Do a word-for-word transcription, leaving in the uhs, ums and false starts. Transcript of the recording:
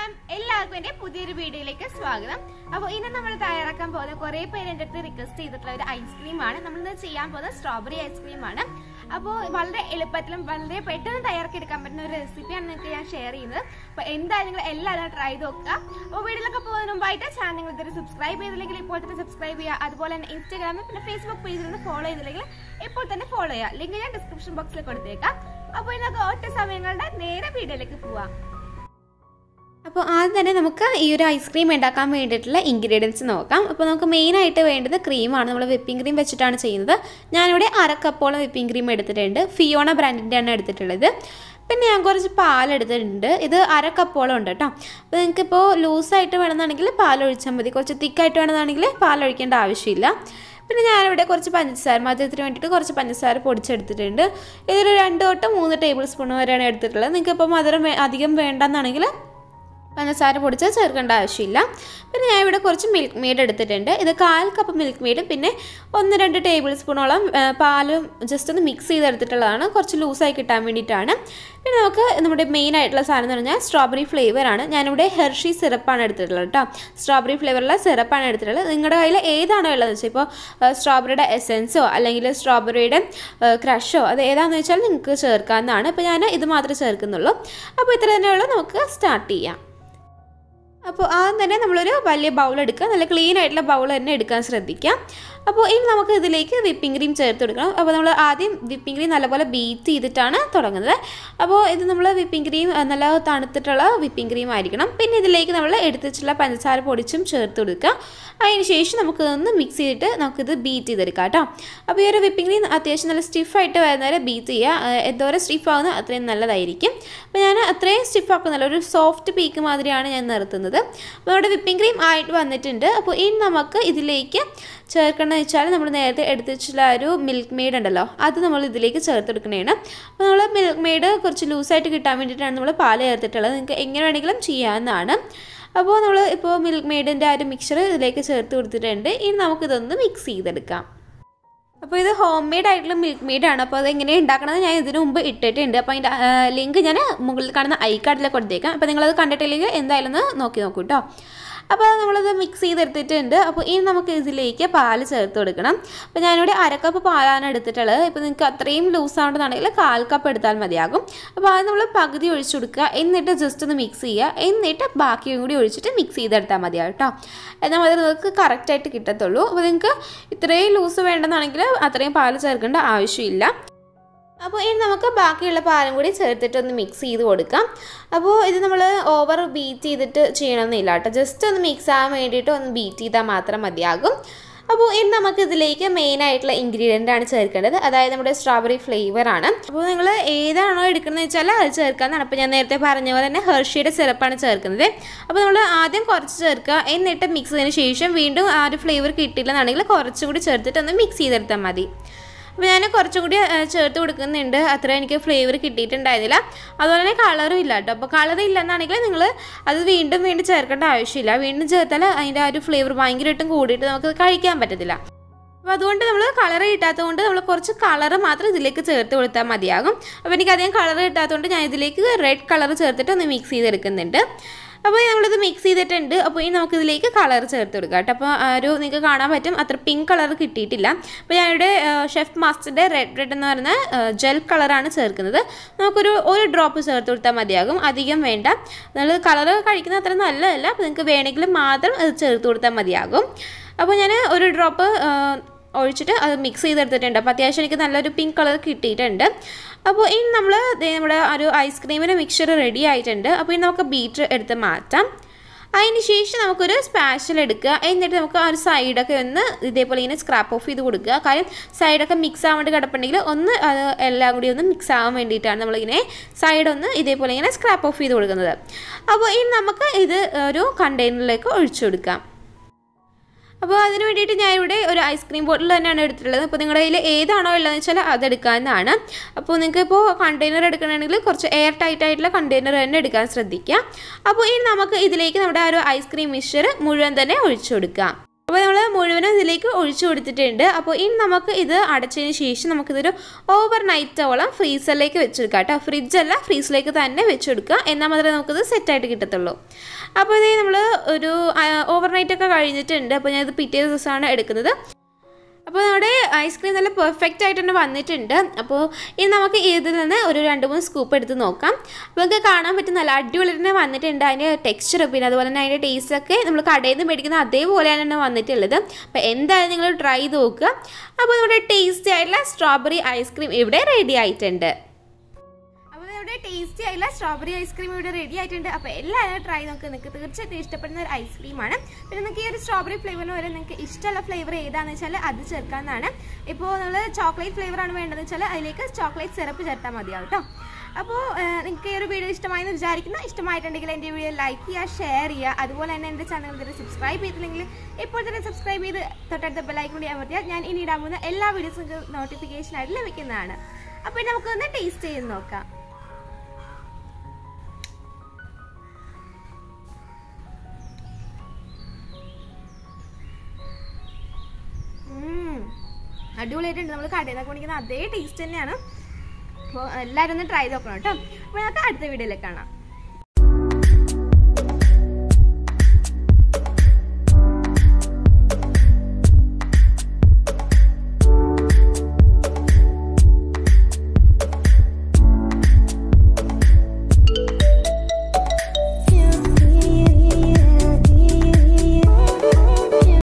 നമസ്കാരം എല്ലാവർക്കും എൻ്റെ പുതിയൊരു വീഡിയോയിലേക്ക് സ്വാഗതം. അപ്പോൾ ഇന്ന് നമ്മൾ തയ്യാറാക്കാൻ പോകുന്ന കുറേ പേര് എൻ്റെ അടുത്ത് റിക്വസ്റ്റ് ചെയ്തിട്ടുള്ള ഒരു ഐസ്ക്രീമാണ്. നമ്മളിന്ന് ചെയ്യാൻ പോകുന്നത് സ്ട്രോബെറി ഐസ്ക്രീമാണ്. അപ്പോൾ വളരെ എളുപ്പത്തിലും വളരെ പെട്ടെന്ന് തയ്യാറാക്കിയെടുക്കാൻ പറ്റുന്ന ഒരു റെസിപ്പിയാണ് നിങ്ങൾക്ക് ഞാൻ ഷെയർ ചെയ്യുന്നത്. അപ്പോൾ എന്തായാലും നിങ്ങൾ എല്ലാവരും ട്രൈ ചെയ്ത് നോക്കുക. അപ്പോൾ വീഡിയോയിലൊക്കെ പോകുന്നതിന് മുമ്പായിട്ട് ചാനൽ നിങ്ങൾ ഇതുവരെ സബ്സ്ക്രൈബ് ചെയ്തില്ലെങ്കിൽ ഇപ്പോൾ തന്നെ സബ്സ്ക്രൈബ് ചെയ്യുക. അതുപോലെ തന്നെ ഇൻസ്റ്റാഗ്രാമിൽ പിന്നെ ഫേസ്ബുക്ക് പേജിൽ നിന്ന് ഫോളോ ചെയ്തില്ലെങ്കിൽ ഇപ്പോൾ തന്നെ ഫോളോ ചെയ്യുക. ലിങ്ക് ഞാൻ ഡിസ്ക്രിപ്ഷൻ ബോക്സിൽ കൊടുത്തേക്കാം. അപ്പോൾ ഇന്നൊക്കെ ഒറ്റ സമയങ്ങളുടെ നേരെ വീഡിയോയിലേക്ക് പോവാം. അപ്പോൾ ആദ്യം തന്നെ നമുക്ക് ഈ ഒരു ഐസ്ക്രീം ഉണ്ടാക്കാൻ വേണ്ടിയിട്ടുള്ള ഇൻഗ്രീഡിയൻസ് നോക്കാം. അപ്പോൾ നമുക്ക് മെയിനായിട്ട് വേണ്ടത് ക്രീമാണ്. നമ്മൾ വിപ്പിംഗ് ക്രീം വെച്ചിട്ടാണ് ചെയ്യുന്നത്. ഞാനിവിടെ അര കപ്പോളം വിപ്പിംഗ് ക്രീം എടുത്തിട്ടുണ്ട്. ഫിയോണ ബ്രാൻഡിൻ്റെ ആണ് എടുത്തിട്ടുള്ളത്. പിന്നെ ഞാൻ കുറച്ച് പാലെടുത്തിട്ടുണ്ട്. ഇത് അര കപ്പോളം ഉണ്ട് കേട്ടോ. അപ്പോൾ നിങ്ങൾക്കിപ്പോൾ ലൂസായിട്ട് വേണമെന്നാണെങ്കിൽ പാലൊഴിച്ചാൽ മതി. കുറച്ച് തിക്കായിട്ട് വേണമെന്നാണെങ്കിൽ പാലൊഴിക്കേണ്ട ആവശ്യമില്ല. പിന്നെ ഞാനിവിടെ കുറച്ച് പഞ്ചസാര മധുരത്തിന് വേണ്ടിയിട്ട് കുറച്ച് പഞ്ചസാര പൊടിച്ചെടുത്തിട്ടുണ്ട്. ഇതൊരു രണ്ട് തൊട്ട് മൂന്ന് ടേബിൾ സ്പൂൺ വരെയാണ് എടുത്തിട്ടുള്ളത്. നിങ്ങൾക്കിപ്പോൾ മധുരം അധികം വേണ്ടെന്നാണെങ്കിൽ പഞ്ചസാര പൊടിച്ച് ചേർക്കേണ്ട ആവശ്യമില്ല. പിന്നെ ഞാൻ ഇവിടെ കുറച്ച് മിൽക്ക് മെയ്ഡ് എടുത്തിട്ടുണ്ട്. ഇത് കാൽ കപ്പ് മിൽക്ക് മെയ്ഡും പിന്നെ ഒന്ന് രണ്ട് ടേബിൾ സ്പൂണോളം പാലും ജസ്റ്റ് ഒന്ന് മിക്സ് ചെയ്തെടുത്തിട്ടുള്ളതാണ്. കുറച്ച് ലൂസായി കിട്ടാൻ വേണ്ടിയിട്ടാണ്. പിന്നെ നമുക്ക് നമ്മുടെ മെയിൻ ആയിട്ടുള്ള സാധനം എന്ന് പറഞ്ഞാൽ സ്ട്രോബെറി ഫ്ലേവറാണ്. ഞാനിവിടെ ഹെർഷി സിറപ്പാണ് എടുത്തിട്ടുള്ളത് കേട്ടോ. സ്ട്രോബെറി ഫ്ലേവറുള്ള സിറപ്പാണ് എടുത്തിട്ടുള്ളത്. നിങ്ങളുടെ കയ്യിൽ ഏതാണോ ഉള്ളതെന്ന് വെച്ചാൽ ഇപ്പോൾ സ്ട്രോബെറിയുടെ എസെൻസോ അല്ലെങ്കിൽ സ്ട്രോബെറിയുടെ ക്രഷോ അത് ഏതാണെന്ന് വെച്ചാൽ നിങ്ങൾക്ക് ചേർക്കാവുന്നതാണ്. ഇപ്പോൾ ഞാൻ ഇത് മാത്രമേ ചേർക്കുന്നുള്ളൂ. അപ്പോൾ ഇത്ര തന്നെയുള്ളൂ. നമുക്ക് സ്റ്റാർട്ട് ചെയ്യാം. അപ്പോൾ ആദ്യം തന്നെ നമ്മളൊരു വലിയ ബൗൾ എടുക്കുക. നല്ല ക്ലീൻ ആയിട്ടുള്ള ബൗൾ തന്നെ എടുക്കാൻ ശ്രദ്ധിക്കാം. അപ്പോൾ ഇനി നമുക്ക് ഇതിലേക്ക് വിപ്പിംഗ് ക്രീം ചേർത്ത് കൊടുക്കണം. അപ്പോൾ നമ്മൾ ആദ്യം വിപ്പിംഗ് ക്രീം നല്ലപോലെ ബീറ്റ് ചെയ്തിട്ടാണ് തുടങ്ങുന്നത്. അപ്പോൾ ഇത് നമ്മൾ വിപ്പിംഗ് ക്രീം നല്ല തണുത്തിട്ടുള്ള വിപ്പിംഗ് ക്രീം ആയിരിക്കണം. പിന്നെ ഇതിലേക്ക് നമ്മൾ എടുത്ത് വെച്ചിട്ടുള്ള പഞ്ചസാര പൊടിച്ചും ചേർത്ത് കൊടുക്കുക. അതിന് ശേഷം നമുക്ക് ഒന്ന് മിക്സ് ചെയ്തിട്ട് നമുക്കിത് ബീറ്റ് ചെയ്തെടുക്കാം കേട്ടോ. അപ്പോൾ ഈ ഒരു വിപ്പിംഗ് ക്രീം അത്യാവശ്യം നല്ല സ്റ്റിഫായിട്ട് വരുന്നവരെ ബീറ്റ് ചെയ്യുക. എന്തോരം സ്റ്റിഫ് ആവുന്ന അത്രയും നല്ലതായിരിക്കും. അപ്പോൾ ഞാൻ അത്രയും സ്റ്റിഫ് ആക്കുന്നില്ല, ഒരു സോഫ്റ്റ് പീക്ക് മാതിരിയാണ് ഞാൻ നിർത്തുന്നത്. അപ്പോൾ നമ്മുടെ വിപ്പിംഗ് ക്രീം ആയിട്ട് വന്നിട്ടുണ്ട്. അപ്പോൾ ഇനി നമുക്ക് ഇതിലേക്ക് ചേർക്കണമെന്ന് വെച്ചാൽ നമ്മൾ നേരത്തെ എടുത്ത് വെച്ചിട്ടുള്ള ഒരു മിൽക്ക് മെയ്ഡ് ഉണ്ടല്ലോ, അത് നമ്മൾ ഇതിലേക്ക് ചേർത്തെടുക്കണേണ്. അപ്പോൾ നമ്മൾ മിൽക്ക് മെയ്ഡ് കുറച്ച് ലൂസായിട്ട് കിട്ടാൻ വേണ്ടിയിട്ടാണ് നമ്മൾ പാൽ ചേർത്തിട്ടുള്ളത്. നിങ്ങൾക്ക് എങ്ങനെ വേണമെങ്കിലും ചെയ്യാവുന്നതാണ്. അപ്പോൾ നമ്മൾ ഇപ്പോൾ മിൽക്ക് മെയ്ഡിൻ്റെ ആ ഒരു മിക്സർ ഇതിലേക്ക് ചേർത്ത് കൊടുത്തിട്ടുണ്ട്. ഇനി നമുക്കിതൊന്ന് മിക്സ് ചെയ്തെടുക്കാം. അപ്പോൾ ഇത് ഹോം മെയ്ഡ് ആയിട്ടുള്ള മിൽക്ക് മെയ്ഡാണ്. അപ്പോൾ അത് എങ്ങനെയാണ് ഉണ്ടാക്കണമെന്ന് ഞാൻ ഇതിനു മുമ്പ് ഇട്ടിട്ടുണ്ട്. അപ്പോൾ അതിൻ്റെ ലിങ്ക് ഞാൻ മുകളിൽ കാണുന്ന ഐ കാർഡിൽ കൊടുത്തേക്കാം. അപ്പോൾ നിങ്ങളത് കണ്ടിട്ടില്ലെങ്കിൽ എന്തായാലും ഒന്ന് നോക്കി നോക്കൂ കേട്ടോ. അപ്പോൾ നമ്മളത് മിക്സ് ചെയ്തെടുത്തിട്ടുണ്ട്. അപ്പോൾ ഇനി നമുക്ക് ഇതിലേക്ക് പാൽ ചേർത്ത് കൊടുക്കണം. അപ്പോൾ ഞാനിവിടെ അരക്കപ്പ് പാലാണ് എടുത്തിട്ടുള്ളത്. ഇപ്പോൾ നിങ്ങൾക്ക് അത്രയും ലൂസ് ആവണമെന്നാണെങ്കിൽ കാൽ കപ്പ് എടുത്താൽ മതിയാകും. അപ്പോൾ അത് നമ്മൾ പകുതി ഒഴിച്ചു കൊടുക്കുക. എന്നിട്ട് ജസ്റ്റ് ഒന്ന് മിക്സ് ചെയ്യുക. എന്നിട്ട് ബാക്കിയും കൂടി ഒഴിച്ചിട്ട് മിക്സ് ചെയ്തെടുത്താൽ മതിയാകും കേട്ടോ. എന്നാൽ അത് നിങ്ങൾക്ക് കറക്റ്റായിട്ട് കിട്ടത്തുള്ളൂ. അപ്പോൾ നിങ്ങൾക്ക് ഇത്രയും ലൂസ് വേണ്ടെന്നാണെങ്കിൽ അത്രയും പാൽ ചേർക്കേണ്ട ആവശ്യമില്ല. അപ്പോൾ ഇനി നമുക്ക് ബാക്കിയുള്ള പാലും കൂടി ചേർത്തിട്ട് ഒന്ന് മിക്സ് ചെയ്ത് കൊടുക്കാം. അപ്പോൾ ഇത് നമ്മൾ ഓവർ ബീറ്റ് ചെയ്തിട്ട് ചെയ്യണമെന്നില്ല കേട്ടോ. ജസ്റ്റ് ഒന്ന് മിക്സ് ആകാൻ വേണ്ടിയിട്ട് ഒന്ന് ബീറ്റ് ചെയ്താൽ മാത്രം മതിയാകും. അപ്പോൾ ഇനി നമുക്ക് ഇതിലേക്ക് മെയിൻ ആയിട്ടുള്ള ഇൻഗ്രീഡിയൻ്റ് ആണ് ചേർക്കേണ്ടത്. അതായത് നമ്മുടെ സ്ട്രോബെറി ഫ്ലേവറാണ്. അപ്പോൾ നിങ്ങൾ ഏതാണോ എടുക്കുന്നത് വെച്ചാൽ അത് ചേർക്കാമെന്നാണ്. അപ്പോൾ ഞാൻ നേരത്തെ പറഞ്ഞ പോലെ തന്നെ ഹെർഷിയുടെ സിറപ്പാണ് ചേർക്കുന്നത്. അപ്പോൾ നമ്മൾ ആദ്യം കുറച്ച് ചേർക്കുക. എന്നിട്ട് മിക്സ് ചെയ്തതിന് ശേഷം വീണ്ടും ആ ഒരു ഫ്ലേവർ കിട്ടിയില്ലെന്നാണെങ്കിൽ കുറച്ചും കൂടി ചേർത്തിട്ട് ഒന്ന് മിക്സ് ചെയ്തെടുത്താൽ മതി. അപ്പോൾ ഞാൻ കുറച്ചും കൂടി ചേർത്ത് കൊടുക്കുന്നുണ്ട്. അത്ര എനിക്ക് ഫ്ലേവർ കിട്ടിയിട്ടുണ്ടായിരുന്നില്ല. അതുപോലെ തന്നെ കളറും ഇല്ല കേട്ടോ. അപ്പോൾ കളർ ഇല്ലെന്നാണെങ്കിൽ നിങ്ങൾ അത് വീണ്ടും വീണ്ടും ചേർക്കേണ്ട ആവശ്യമില്ല. വീണ്ടും ചേർത്താൽ അതിൻ്റെ ആ ഒരു ഫ്ലേവർ ഭയങ്കരമായിട്ടും കൂടിയിട്ട് നമുക്ക് കഴിക്കാൻ പറ്റത്തില്ല. അപ്പോൾ അതുകൊണ്ട് നമ്മൾ കളർ കിട്ടാത്തതുകൊണ്ട് നമ്മൾ കുറച്ച് കളർ മാത്രം ഇതിലേക്ക് ചേർത്ത് കൊടുത്താൽ മതിയാകും. അപ്പോൾ എനിക്ക് അധികം കളർ കിട്ടാത്തതുകൊണ്ട് ഞാൻ ഇതിലേക്ക് റെഡ് കളർ ചേർത്തിട്ട് ഒന്ന് മിക്സ് ചെയ്തെടുക്കുന്നുണ്ട്. അപ്പോൾ നമ്മളിത് മിക്സ് ചെയ്തിട്ടുണ്ട്. അപ്പോൾ ഇനി നമുക്കിതിലേക്ക് കളർ ചേർത്ത് കൊടുക്കാം കേട്ടോ. അപ്പോൾ ഒരു നിങ്ങൾക്ക് കാണാൻ പറ്റും അത്ര പിങ്ക് കളർ കിട്ടിയിട്ടില്ല. അപ്പോൾ ഞാനിവിടെ ഷെഫ് മാസ്റ്ററിൻ്റെ റെഡ് റെഡ് എന്ന് പറയുന്ന ജെൽ കളറാണ് ചേർക്കുന്നത്. നമുക്കൊരു ഒരു ഡ്രോപ്പ് ചേർത്ത് കൊടുത്താൽ മതിയാകും, അധികം വേണ്ട. നമ്മൾ കളർ കഴിക്കുന്നത് അത്ര നല്ലതല്ല. അപ്പോൾ നിങ്ങൾക്ക് വേണമെങ്കിൽ മാത്രം അത് ചേർത്ത് കൊടുത്താൽ മതിയാകും. അപ്പോൾ ഞാൻ ഒരു ഡ്രോപ്പ് ഒഴിച്ചിട്ട് അത് മിക്സ് ചെയ്തെടുത്തിട്ടുണ്ട്. അപ്പോൾ അത്യാവശ്യം എനിക്ക് നല്ലൊരു പിങ്ക് കളർ കിട്ടിയിട്ടുണ്ട്. അപ്പോൾ ഇനി നമ്മൾ നമ്മുടെ ഒരു ഐസ്ക്രീമിൻ്റെ മിക്സ്ചർ റെഡി ആയിട്ടുണ്ട്. അപ്പോൾ ഇനി നമുക്ക് ബീറ്റർ എടുത്ത് മാറ്റാം. അതിന് ശേഷം നമുക്കൊരു സ്പാച്ചിൽ എടുക്കുക. എന്നിട്ട് നമുക്ക് ആ ഒരു സൈഡൊക്കെ ഒന്ന് ഇതേപോലെ ഇങ്ങനെ സ്ക്രാപ്പ് ഓഫ് ചെയ്ത് കൊടുക്കുക. കാര്യം സൈഡൊക്കെ മിക്സ് ആവാൻ വേണ്ടി കിടപ്പുണ്ടെങ്കിൽ ഒന്ന് അത് എല്ലാം കൂടി ഒന്ന് മിക്സ് ആവാൻ വേണ്ടിയിട്ടാണ് നമ്മളിങ്ങനെ സൈഡൊന്ന് ഇതേപോലെ ഇങ്ങനെ സ്ക്രാപ്പ് ഓഫ് ചെയ്ത് കൊടുക്കുന്നത്. അപ്പോൾ ഇനി നമുക്ക് ഇത് ഒരു കണ്ടെയ്നറിലേക്ക് ഒഴിച്ചു കൊടുക്കാം. അപ്പോൾ അതിന് വേണ്ടിയിട്ട് ഞാൻ ഇവിടെ ഒരു ഐസ്ക്രീം ബോട്ടിൽ തന്നെയാണ് എടുത്തിട്ടുള്ളത്. അപ്പോൾ നിങ്ങളുടെ കയ്യിൽ ഏതാണോ ഉള്ളതെന്ന് വെച്ചാൽ അതെടുക്കാവുന്നതാണ്. അപ്പോൾ നിങ്ങൾക്ക് ഇപ്പോൾ കണ്ടെയ്നർ എടുക്കണമെങ്കിൽ കുറച്ച് എയർ ടൈറ്റ് ആയിട്ടുള്ള കണ്ടെയ്നർ തന്നെ എടുക്കാൻ ശ്രദ്ധിക്കുക. അപ്പോൾ ഇനി നമുക്ക് ഇതിലേക്ക് നമ്മുടെ ആ ഒരു ഐസ്ക്രീം മിക്സ്ചർ മുഴുവൻ തന്നെ ഒഴിച്ചു കൊടുക്കാം. അപ്പോൾ നമ്മൾ മുഴുവനും ഇതിലേക്ക് ഒഴിച്ചു കൊടുത്തിട്ടുണ്ട്. അപ്പോൾ ഇനി നമുക്ക് ഇത് അടച്ചതിന് ശേഷം നമുക്കിതൊരു ഓവർ നൈറ്റോളം ഫ്രീസറിലേക്ക് വെച്ചെടുക്കാം കേട്ടോ. ഫ്രിഡ്ജല്ല, ഫ്രീസറിലേക്ക് തന്നെ വെച്ചെടുക്കുക. എന്നാൽ മാത്രമേ നമുക്കിത് സെറ്റായിട്ട് കിട്ടത്തുള്ളൂ. അപ്പോൾ ഇത് നമ്മൾ ഒരു ഓവർ നൈറ്റൊക്കെ കഴിഞ്ഞിട്ടുണ്ട്. അപ്പോൾ ഞാനിത് പിറ്റേ ദിവസമാണ് എടുക്കുന്നത്. അപ്പോൾ നമ്മുടെ ഐസ്ക്രീം നല്ല പെർഫെക്റ്റ് ആയിട്ട് തന്നെ വന്നിട്ടുണ്ട്. അപ്പോൾ ഇനി നമുക്ക് ഇതിൽ നിന്ന് ഒരു രണ്ട് മൂന്ന് സ്കൂപ്പ് എടുത്ത് നോക്കാം. അപ്പോൾ നമുക്ക് കാണാൻ പറ്റും നല്ല അടിപൊളി തന്നെ വന്നിട്ടുണ്ട്. അതിൻ്റെ ടെക്സ്ചർ പിന്നെ അതുപോലെ തന്നെ അതിൻ്റെ ടേസ്റ്റൊക്കെ നമ്മൾ കടയിൽ നിന്ന് മേടിക്കുന്ന അതേപോലെയാണ് തന്നെ വന്നിട്ടുള്ളത്. അപ്പോൾ എന്തായാലും നിങ്ങൾ ട്രൈ ചെയ്ത് നോക്കുക. അപ്പോൾ നമ്മുടെ ടേസ്റ്റി ആയിട്ടുള്ള സ്ട്രോബെറി ഐസ്ക്രീം ഇവിടെ റെഡി ആയിട്ടുണ്ട്. ടേസ്റ്റി ആയിട്ടുള്ള സ്ട്രോബെറി ഐസ്ക്രീം ഇവിടെ റെഡി ആയിട്ടുണ്ട്. അപ്പോൾ എല്ലാവരും ട്രൈ നോക്കുക. നിങ്ങൾക്ക് തീർച്ചയായിട്ടും ഇഷ്ടപ്പെടുന്ന ഒരു ഐസ്ക്രീമാണ്. പിന്നെ നിങ്ങൾക്ക് ഈ ഒരു സ്ട്രോബെറി ഫ്ലേവറിന് വരെ നിങ്ങൾക്ക് ഇഷ്ടമുള്ള ഫ്ലേവർ ഏതാണെന്ന് വെച്ചാൽ അത് ചേർക്കാവുന്നതാണ്. ഇപ്പോൾ നമ്മൾ ചോക്ലേറ്റ് ഫ്ലേവറാണ് വേണ്ടതെന്ന് വെച്ചാൽ അതിലേക്ക് ചോക്ലേറ്റ് സിറപ്പ് ചേർത്താൽ മതിയാവും കേട്ടോ. അപ്പോൾ നിങ്ങൾക്ക് ഈ ഒരു വീഡിയോ ഇഷ്ടമായെന്ന് വിചാരിക്കുന്നു. ഇഷ്ടമായിട്ടുണ്ടെങ്കിൽ എൻ്റെ വീഡിയോ ലൈക്ക് ചെയ്യുക, ഷെയർ ചെയ്യുക. അതുപോലെ തന്നെ എൻ്റെ ചാനൽ ഇതുവരെ സബ്സ്ക്രൈബ് ചെയ്തില്ലെങ്കിൽ ഇപ്പോൾ തന്നെ സബ്സ്ക്രൈബ് ചെയ്ത് തൊട്ടടുത്ത ബെല്ലൈക്കൺ കൂടി അമർത്തിയാൽ ഞാൻ ഇനി ഇടാൻ പോകുന്ന എല്ലാ വീഡിയോസും നോട്ടിഫിക്കേഷനായിട്ട് ലഭിക്കുന്നതാണ്. അപ്പോൾ നമുക്കൊന്ന് ടേസ്റ്റ് ചെയ്ത് നോക്കാം. അടിപൊളിയായിട്ടുണ്ട്. നമ്മൾ കടയിൽ നിന്നൊക്കെ മേടിക്കുന്ന അതേ ടേസ്റ്റ് തന്നെയാണ്. അപ്പോൾ എല്ലാവരും ഒന്ന് ട്രൈ നോക്കണം കേട്ടോ. അപ്പോൾ നമുക്ക് അടുത്ത വീഡിയോയിലേക്ക് കാണാം.